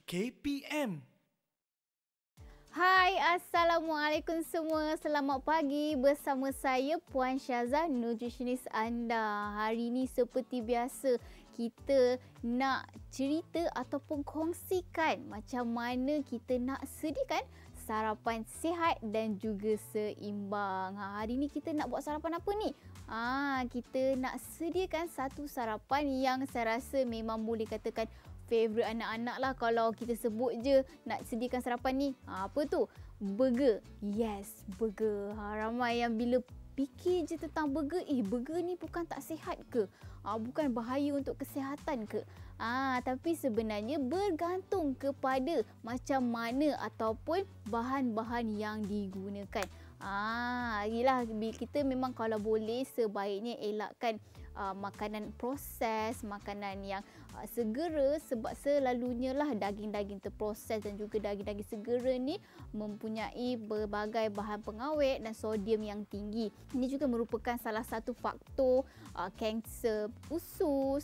KPM. Hai, Assalamualaikum semua. Selamat pagi bersama saya Puan Syazah, nutritionist anda. Hari ini seperti biasa kita nak cerita ataupun kongsikan macam mana kita nak sediakan sarapan sihat dan juga seimbang. Hari ni kita nak buat sarapan apa ni? Kita nak sediakan satu sarapan yang saya rasa memang boleh katakan favourite anak-anak lah kalau kita sebut je nak sediakan sarapan ni. Apa tu? Burger. Yes, burger. Ramai yang bila fikir je tentang burger, burger ni bukan tak sihat ke? Bukan bahaya untuk kesihatan ke? Tapi sebenarnya bergantung kepada macam mana ataupun bahan-bahan yang digunakan. Yelah, kita memang kalau boleh sebaiknya elakkan makanan proses, makanan yang segera, sebab selalunya lah daging-daging terproses dan juga daging-daging segera ni mempunyai berbagai bahan pengawet dan sodium yang tinggi. Ini juga merupakan salah satu faktor kanser usus,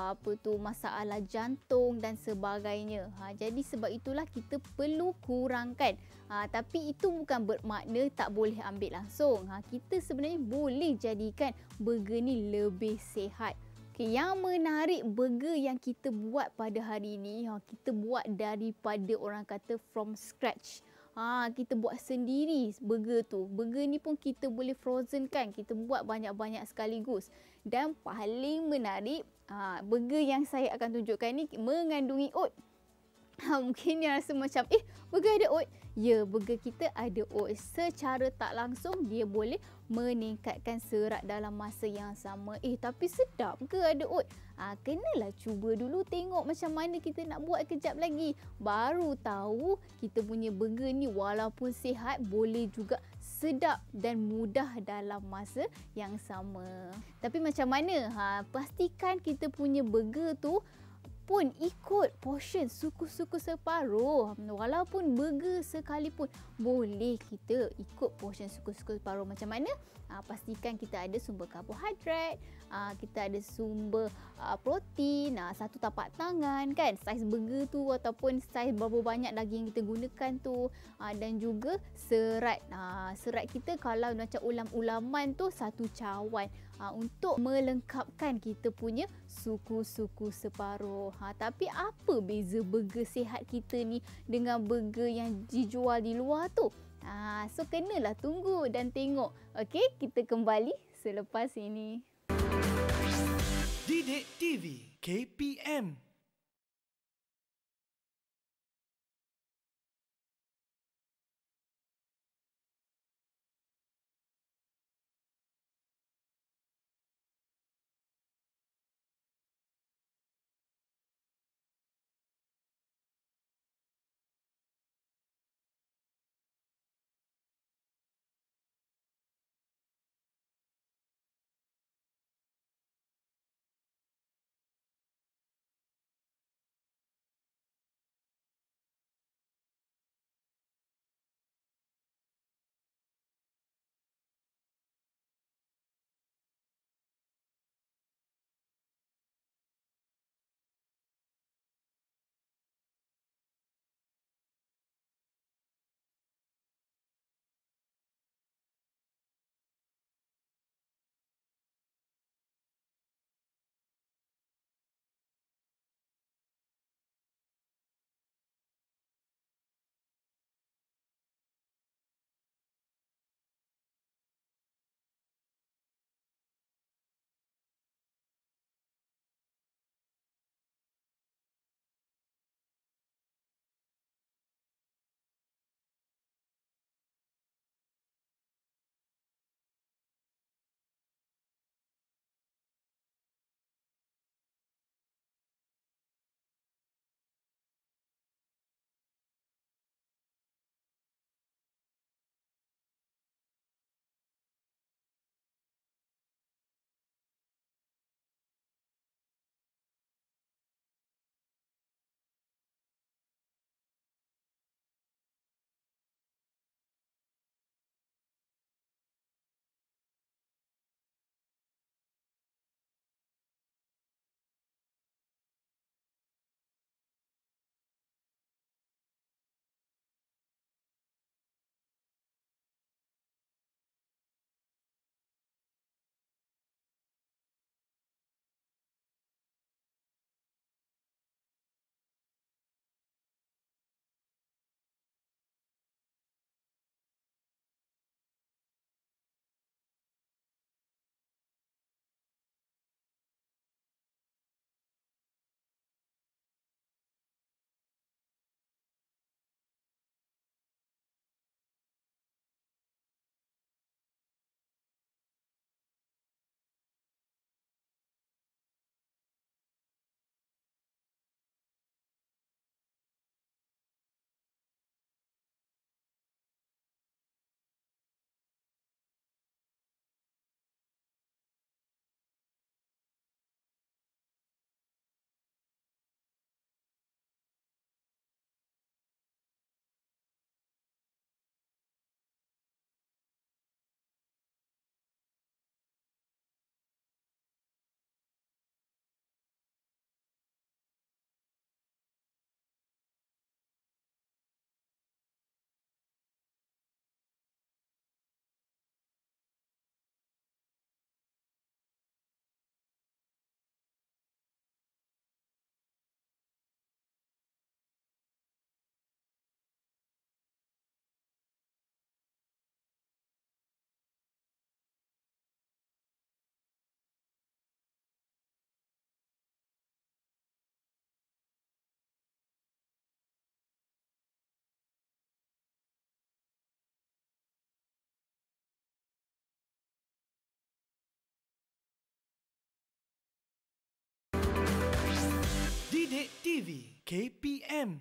masalah jantung dan sebagainya. Jadi sebab itulah kita perlu kurangkan. Tapi itu bukan bermakna tak boleh ambil langsung. Kita sebenarnya boleh jadikan burger ni lebih sihat. Yang menarik burger yang kita buat pada hari ini, kita buat daripada orang kata from scratch. Kita buat sendiri burger tu. Burger ni pun kita boleh frozen kan. Kita buat banyak-banyak sekaligus. Dan paling menarik, burger yang saya akan tunjukkan ni mengandungi oat. Mungkin dia rasa macam, burger ada oat. Ya, burger kita ada oat. Secara tak langsung dia boleh meningkatkan serat dalam masa yang sama. Tapi sedap ke ada oat? Kenalah cuba dulu tengok macam mana kita nak buat kejap lagi. Baru tahu kita punya burger ni walaupun sihat boleh juga sedap dan mudah dalam masa yang sama. Tapi macam mana? Pastikan kita punya burger tu pun ikut portion suku-suku separuh. Walaupun burger sekalipun boleh kita ikut portion suku-suku separuh. Macam mana? Pastikan kita ada sumber karbohidrat, kita ada sumber protein, satu tapak tangan kan, saiz burger tu ataupun saiz berapa banyak daging yang kita gunakan tu, dan juga serat. Serat kita kalau macam ulam-ulaman tu satu cawan, untuk melengkapkan kita punya suku-suku separuh. Tapi apa beza burger sihat kita ni dengan burger yang dijual di luar tu? So kenalah tunggu dan tengok. Okey, kita kembali selepas ini. Didik TV KPM. TV KPM.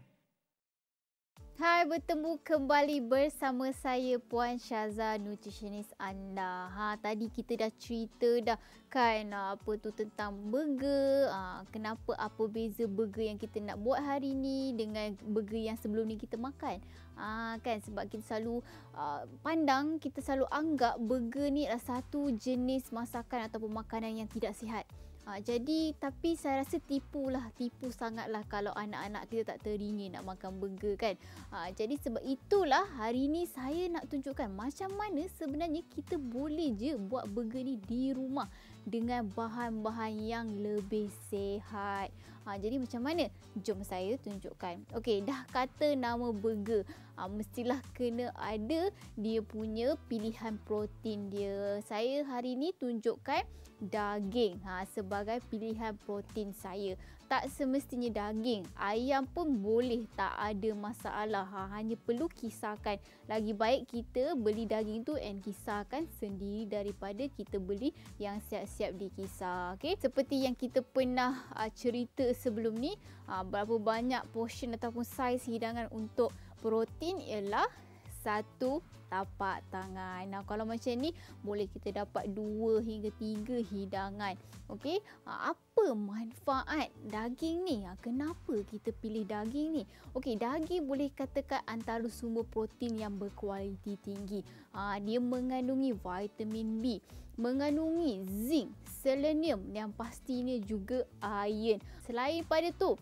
Hai, bertemu kembali bersama saya Puan Syaza, nutritionist anda. Tadi kita dah cerita dah kan apa tu tentang burger. Kenapa apa beza burger yang kita nak buat hari ni dengan burger yang sebelum ni kita makan. Kan sebab kita selalu pandang, kita selalu anggap burger ni adalah satu jenis masakan ataupun makanan yang tidak sihat. Jadi tapi saya rasa tipu sangatlah kalau anak-anak kita tak teringin nak makan burger kan. Jadi sebab itulah hari ni saya nak tunjukkan macam mana sebenarnya kita boleh je buat burger ni di rumah dengan bahan-bahan yang lebih sihat. Jadi macam mana? Jom saya tunjukkan. Okey, dah kata nama burger, mestilah kena ada dia punya pilihan protein dia. Saya hari ni tunjukkan daging sebagai pilihan protein saya. Tak semestinya daging, ayam pun boleh, tak ada masalah. Hanya perlu kisarkan. Lagi baik kita beli daging tu and kisarkan sendiri daripada kita beli yang siap-siap dikisar. Okay? Seperti yang kita pernah cerita sebelum ni, berapa banyak portion ataupun saiz hidangan untuk protein ialah satu tapak tangan. Kalau macam ni boleh kita dapat 2 hingga 3 hidangan. Okey, apa manfaat daging ni? Kenapa kita pilih daging ni? Okey, daging boleh katakan antara sumber protein yang berkualiti tinggi. Dia mengandungi vitamin B, mengandungi zinc, selenium, yang pastinya juga iron. Selain pada tu,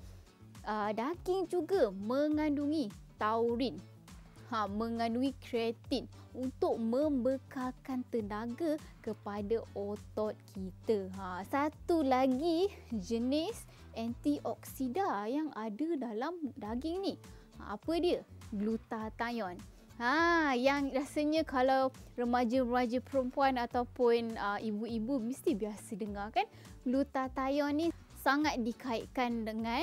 daging juga mengandungi taurin, mengandungi kreatin untuk membekalkan tenaga kepada otot kita. Satu lagi jenis antioksida yang ada dalam daging ni. Apa dia? Glutathione. Yang rasanya kalau remaja-remaja perempuan ataupun ibu-ibu mesti biasa dengar kan. Glutathione ni sangat dikaitkan dengan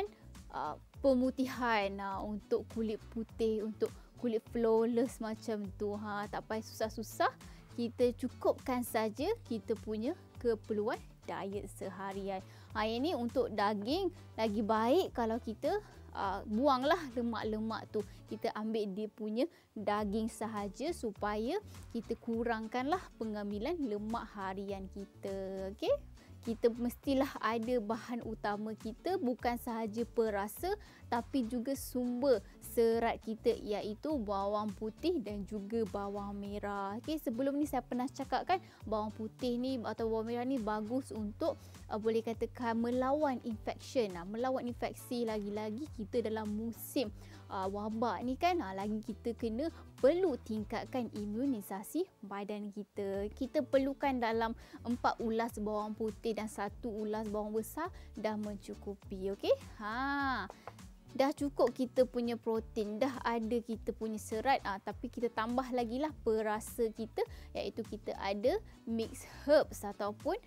pemutihan, untuk kulit putih, untuk kulit flawless macam tu. Tak payah susah-susah, kita cukupkan saja kita punya keperluan diet seharian. Yang ni untuk daging, lagi baik kalau kita buanglah lemak-lemak tu. Kita ambil dia punya daging sahaja supaya kita kurangkanlah pengambilan lemak harian kita. Okey? Kita mestilah ada bahan utama kita, bukan sahaja perasa tapi juga sumber serat kita, iaitu bawang putih dan juga bawang merah. Okey, sebelum ni saya pernah cakap kan, bawang putih ni atau bawang merah ni bagus untuk boleh katakan melawan infection. Melawan infeksi, lagi-lagi kita dalam musim wabak ni kan, lagi kita perlu tingkatkan imunisasi badan kita. Kita perlukan dalam 4 ulas bawang putih dan 1 ulas bawang besar dah mencukupi. Okey, dah cukup kita punya protein, dah ada kita punya serat, tapi kita tambah lagi lah perasa kita, iaitu kita ada mix herbs ataupun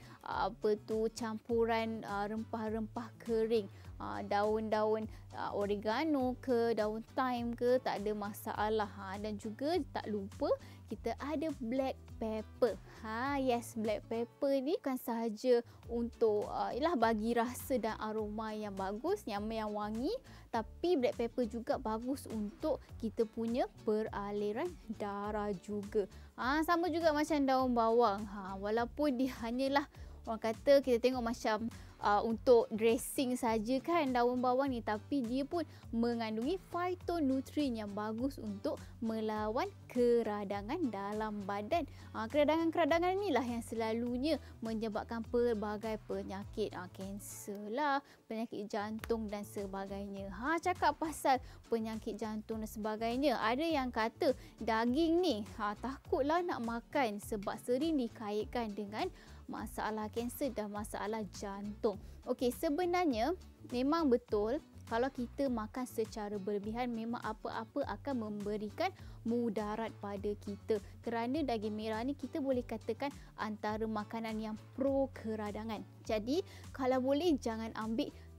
campuran rempah-rempah kering, daun-daun oregano ke, daun thyme ke, tak ada masalah. Dan juga tak lupa kita ada black pepper. Yes, black pepper ni bukan sahaja untuk bagi rasa dan aroma yang bagus, yang wangi, tapi black pepper juga bagus untuk kita punya peraliran darah juga. Sama juga macam daun bawang. Walaupun dia hanyalah, orang kata kita tengok macam untuk dressing saja kan daun bawang ni, tapi dia pun mengandungi phytonutrien yang bagus untuk melawan keradangan dalam badan. Keradangan-keradangan inilah yang selalunya menyebabkan pelbagai penyakit, kanser lah, penyakit jantung dan sebagainya. Cakap pasal penyakit jantung dan sebagainya, ada yang kata daging ni takutlah nak makan sebab sering dikaitkan dengan masalah kanser dan masalah jantung. Okey, sebenarnya memang betul kalau kita makan secara berlebihan, memang apa-apa akan memberikan mudarat pada kita. Kerana daging merah ni kita boleh katakan antara makanan yang pro keradangan. Jadi kalau boleh jangan ambil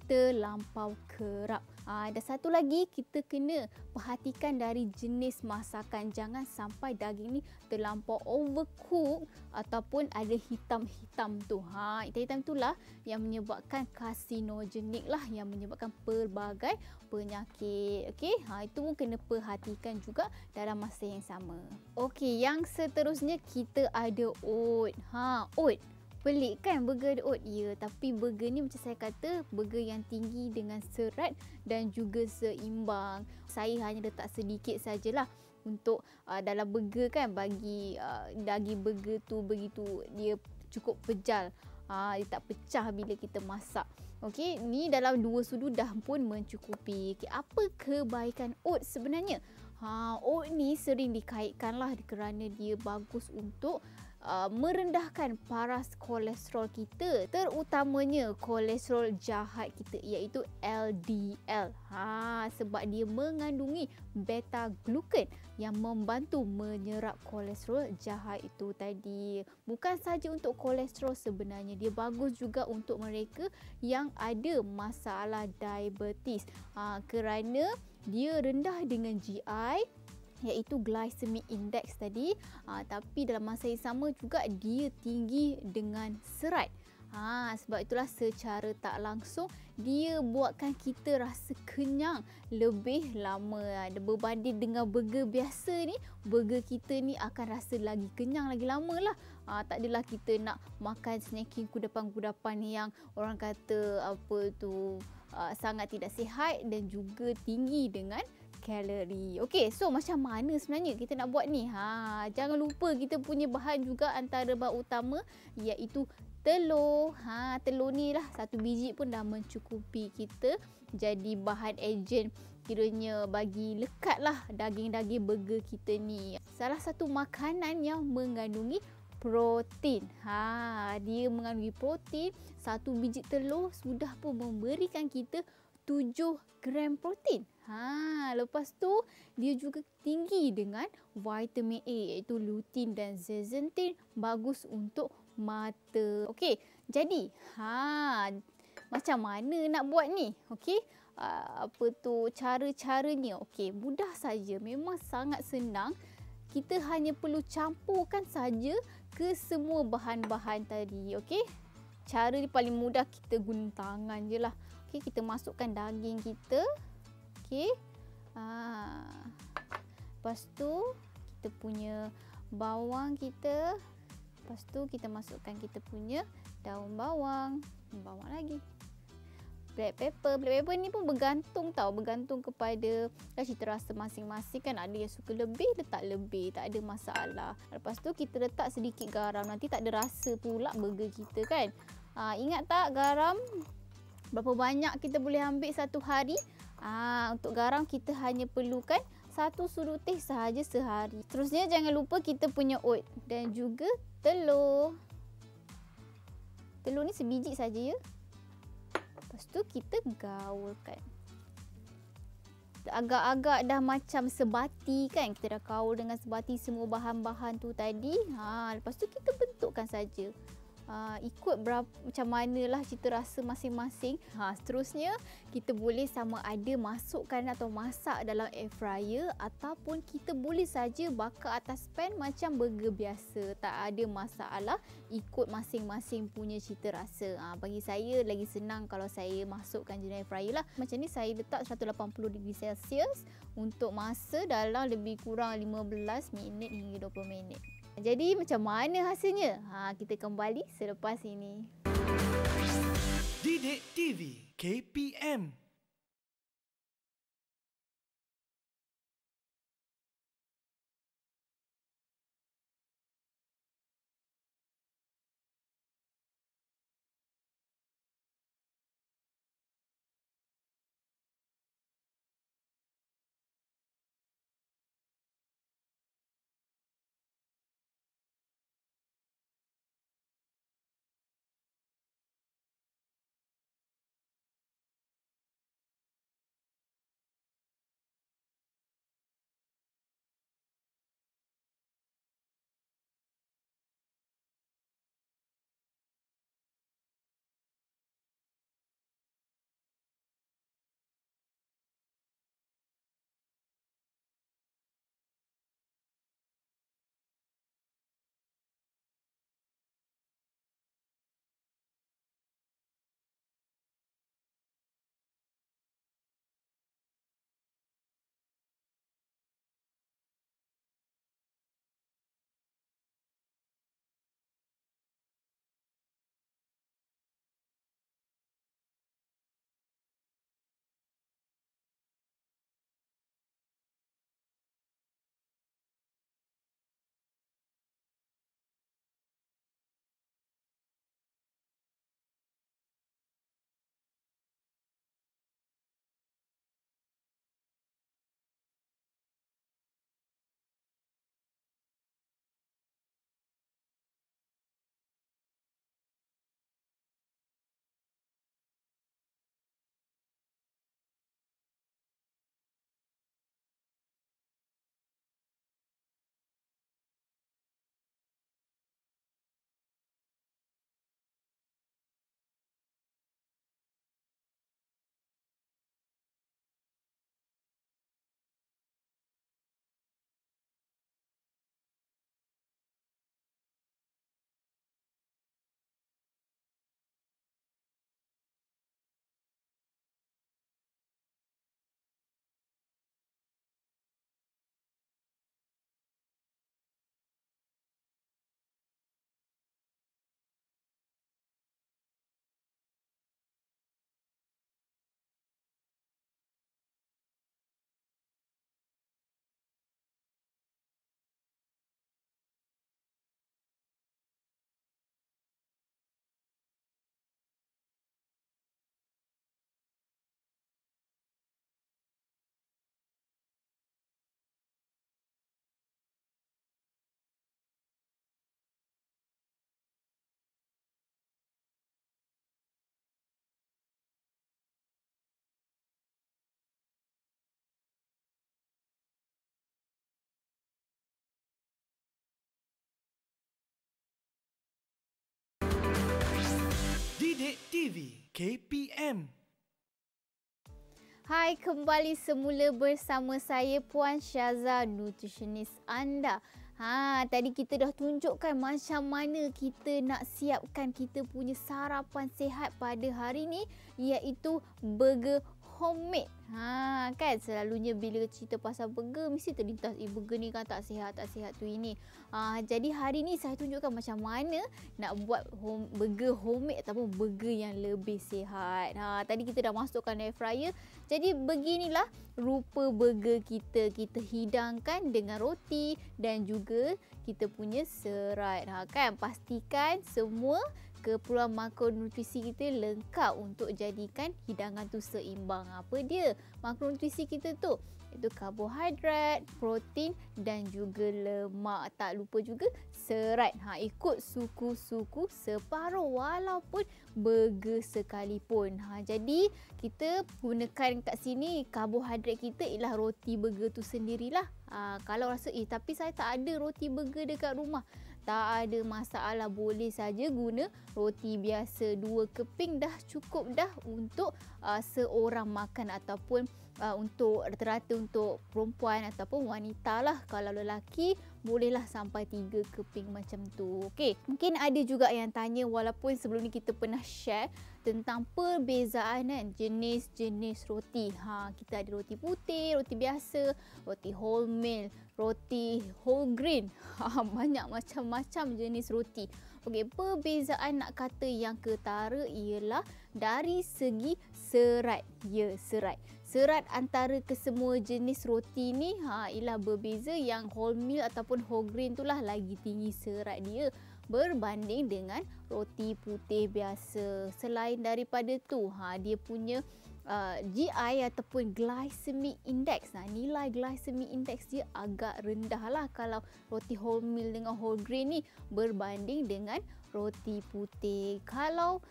terlampau kerap. Dan satu lagi, kita kena perhatikan dari jenis masakan. Jangan sampai daging ni terlampau overcook ataupun ada hitam-hitam tu. Hitam-hitam itulah yang menyebabkan karsinogenik lah, yang menyebabkan pelbagai penyakit. Okey, itu pun kena perhatikan juga dalam masa yang sama. Okey, yang seterusnya kita ada oat. Oat. Pelik kan burger ada oat? Ya, tapi burger ni macam saya kata, burger yang tinggi dengan serat dan juga seimbang. Saya hanya letak sedikit sajalah untuk dalam burger kan, bagi daging burger tu begitu dia cukup pejal. Dia tak pecah bila kita masak. Okey, ni dalam 2 sudu dah pun mencukupi. Okay, apa kebaikan oat sebenarnya? Oat ni sering dikaitkan lah kerana dia bagus untuk merendahkan paras kolesterol kita, terutamanya kolesterol jahat kita, iaitu LDL. Sebab dia mengandungi beta glucan yang membantu menyerap kolesterol jahat itu tadi. Bukan saja untuk kolesterol sebenarnya, dia bagus juga untuk mereka yang ada masalah diabetes. Kerana dia rendah dengan GI, iaitu glycemic index tadi, tapi dalam masa yang sama juga dia tinggi dengan serat. Sebab itulah secara tak langsung dia buatkan kita rasa kenyang lebih lama. Berbanding dengan burger biasa ni, burger kita ni akan rasa lagi kenyang lagi lama lah. Tak adalah kita nak makan snacking kudapan-kudapan yang orang kata sangat tidak sihat dan juga tinggi dengan kalori. Okey, so macam mana sebenarnya kita nak buat ni? Jangan lupa kita punya bahan juga, antara bahan utama iaitu telur. Telur ni lah 1 biji pun dah mencukupi kita jadi bahan ejen, kiranya bagi lekat lah daging-daging burger kita ni. Salah satu makanan yang mengandungi protein. Dia mengandungi protein. 1 biji telur sudah pun memberikan kita 7 gram protein. Lepas tu dia juga tinggi dengan vitamin A, iaitu lutein dan zeaxanthin, bagus untuk mata. Okey, jadi macam mana nak buat ni? Okey, cara-caranya? Okey, mudah saja, memang sangat senang. Kita hanya perlu campurkan saja ke semua bahan-bahan tadi. Okey, cara ni paling mudah, kita guna tangan je lah. Okey, kita masukkan daging kita. Okey. Lepas tu kita punya bawang kita. Lepas tu kita masukkan kita punya daun bawang. Bawang lagi. Black pepper. Black pepper ni pun bergantung tau. Bergantung kepada cita rasa masing-masing kan. Ada yang suka lebih, letak lebih. Tak ada masalah. Lepas tu kita letak sedikit garam. Nanti tak ada rasa pula burger kita kan. Ingat tak garam? Berapa banyak kita boleh ambil satu hari? Untuk garam kita hanya perlukan 1 sudu teh sahaja sehari. Terusnya jangan lupa kita punya oat dan juga telur. Telur ni sebiji saja ya. Lepas tu kita gaulkan. Agak-agak dah macam sebati kan. Kita dah gaul dengan sebati semua bahan-bahan tu tadi. Lepas tu kita bentukkan saja. Ikut macam manalah cita rasa masing-masing. Seterusnya kita boleh sama ada masukkan atau masak dalam air fryer, ataupun kita boleh saja bakar atas pan macam burger biasa. Tak ada masalah, ikut masing-masing punya cita rasa. Bagi saya lagi senang kalau saya masukkan je dalam air fryer lah. Macam ni saya letak 180°C untuk masa dalam lebih kurang 15 minit hingga 20 minit. Jadi macam mana hasilnya? Kita kembali selepas ini. Didik TV KPM Kek TV KPM. Hai, kembali semula bersama saya Puan Syaza, nutritionist anda. Tadi kita dah tunjukkan macam mana kita nak siapkan kita punya sarapan sihat pada hari ni, iaitu burger homemade. Kan selalunya bila cerita pasal burger mesti terlintas burger ni kan tak sihat tu ini. Jadi hari ni saya tunjukkan macam mana nak buat burger homemade ataupun burger yang lebih sihat. Tadi kita dah masukkan air fryer. Jadi beginilah rupa burger kita. Kita hidangkan dengan roti dan juga kita punya serat. Kan pastikan semua keperluan makronutrisi kita lengkap untuk jadikan hidangan tu seimbang. Apa dia makronutrisi kita tu? Itu karbohidrat, protein dan juga lemak. Tak lupa juga serat. Ikut suku-suku separuh walaupun burger sekalipun. Jadi kita gunakan kat sini karbohidrat kita ialah roti burger tu sendirilah. Kalau rasa tapi saya tak ada roti burger dekat rumah, tak ada masalah, boleh saja guna roti biasa. 2 keping dah cukup dah untuk seorang makan ataupun untuk rata-rata untuk perempuan ataupun wanita lah. Kalau lelaki bolehlah sampai 3 keping macam tu. Okey, mungkin ada juga yang tanya, walaupun sebelum ni kita pernah share tentang perbezaan jenis-jenis roti. Kita ada roti putih, roti biasa, roti wholemeal, roti whole grain. Banyak macam-macam jenis roti. Okey, perbezaan nak kata yang ketara ialah dari segi serat. Ya, serat. Serat antara kesemua jenis roti ni ialah berbeza. Yang wholemeal ataupun whole grain itulah lagi tinggi serat dia berbanding dengan roti putih biasa. Selain daripada tu, dia punya GI ataupun glycemic index. Nilai glycemic index dia agak rendah lah kalau roti wholemeal dengan whole grain ni berbanding dengan roti putih. Kalau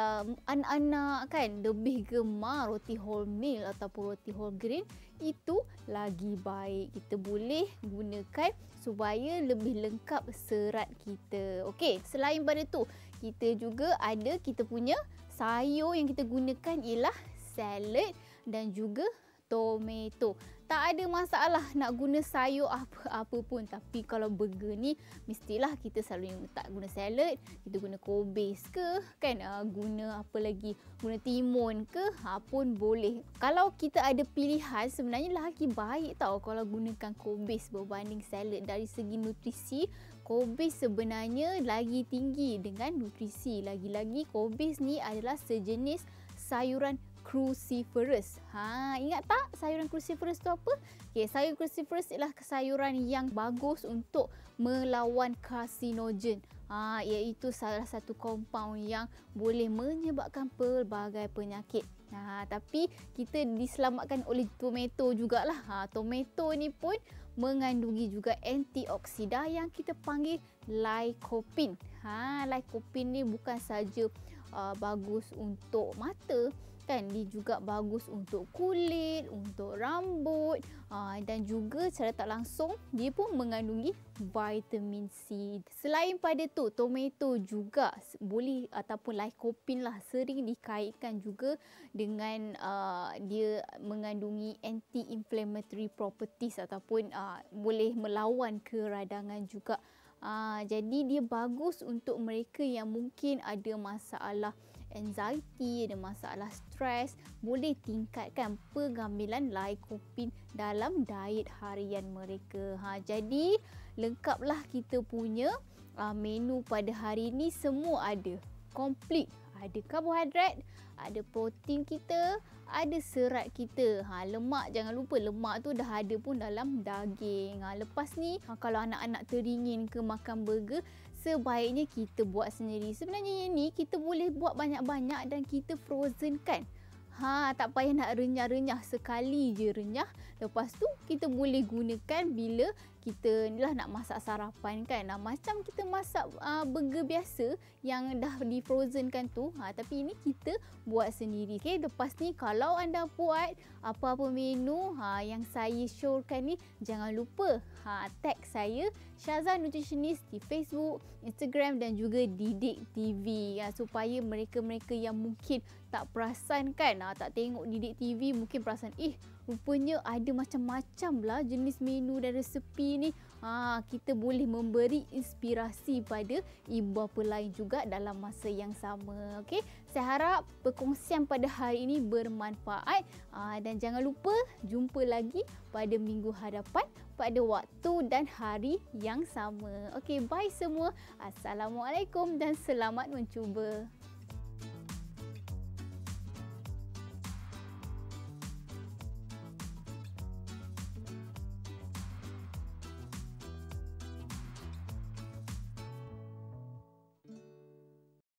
anak-anak kan lebih gemar roti wholemeal ataupun roti whole grain, itu lagi baik. Kita boleh gunakan supaya lebih lengkap serat kita. Okey, selain pada tu, kita juga ada kita punya sayur yang kita gunakan ialah salad dan juga tomato. Tak ada masalah nak guna sayur apa-apa pun. Tapi kalau burger ni mestilah kita selalu tak guna salad, kita guna kobis ke kan, guna apa lagi, guna timun ke pun boleh. Kalau kita ada pilihan, sebenarnya lagi baik tau kalau gunakan kobis berbanding salad. Dari segi nutrisi, kobis sebenarnya lagi tinggi dengan nutrisi. Lagi-lagi kobis ni adalah sejenis sayuran cruciferous. Ingat tak sayuran cruciferous tu apa? Okay, sayuran cruciferous ialah sayuran yang bagus untuk melawan karsinogen. Iaitu salah satu kompaun yang boleh menyebabkan pelbagai penyakit. Tapi kita diselamatkan oleh tomato jugalah. Tomato ni pun mengandungi juga antioksida yang kita panggil lycopene. Lycopene ni bukan saja bagus untuk mata, kan, dia juga bagus untuk kulit, untuk rambut, dan juga secara tak langsung dia pun mengandungi vitamin C. Selain pada tu, tomato juga boleh ataupun lycopene lah sering dikaitkan juga dengan dia mengandungi anti-inflammatory properties ataupun boleh melawan keradangan juga. Jadi dia bagus untuk mereka yang mungkin ada masalah anxiety, ada masalah stres, boleh tingkatkan pengambilan lycopene dalam diet harian mereka. Jadi lengkaplah kita punya menu pada hari ni, semua ada, komplit. Ada karbohidrat, ada protein kita, ada serat kita. Lemak, jangan lupa lemak tu dah ada pun dalam daging. Lepas ni kalau anak-anak teringin ke makan burger, sebaiknya kita buat sendiri. Sebenarnya yang ni kita boleh buat banyak-banyak dan kita frozen kan. Tak payah nak renyah-renyah, sekali je renyah. Lepas tu kita boleh gunakan bila kita ni lah nak masak sarapan kan. Macam kita masak burger biasa yang dah di frozen kan tu. Tapi ini kita buat sendiri. Okay, lepas ni kalau anda buat apa-apa menu yang saya showkan ni, jangan lupa tag saya Syazah Nutritionist di Facebook, Instagram dan juga Didik TV supaya mereka-mereka yang mungkin tak perasan kan, tak tengok Didik TV mungkin perasan rupanya ada macam-macam lah jenis menu dan resepi ni. Kita boleh memberi inspirasi pada ibu bapa lain juga dalam masa yang sama. Okey, saya harap perkongsian pada hari ini bermanfaat dan jangan lupa jumpa lagi pada minggu hadapan pada waktu dan hari yang sama. Okey, bye semua. Assalamualaikum dan selamat mencuba.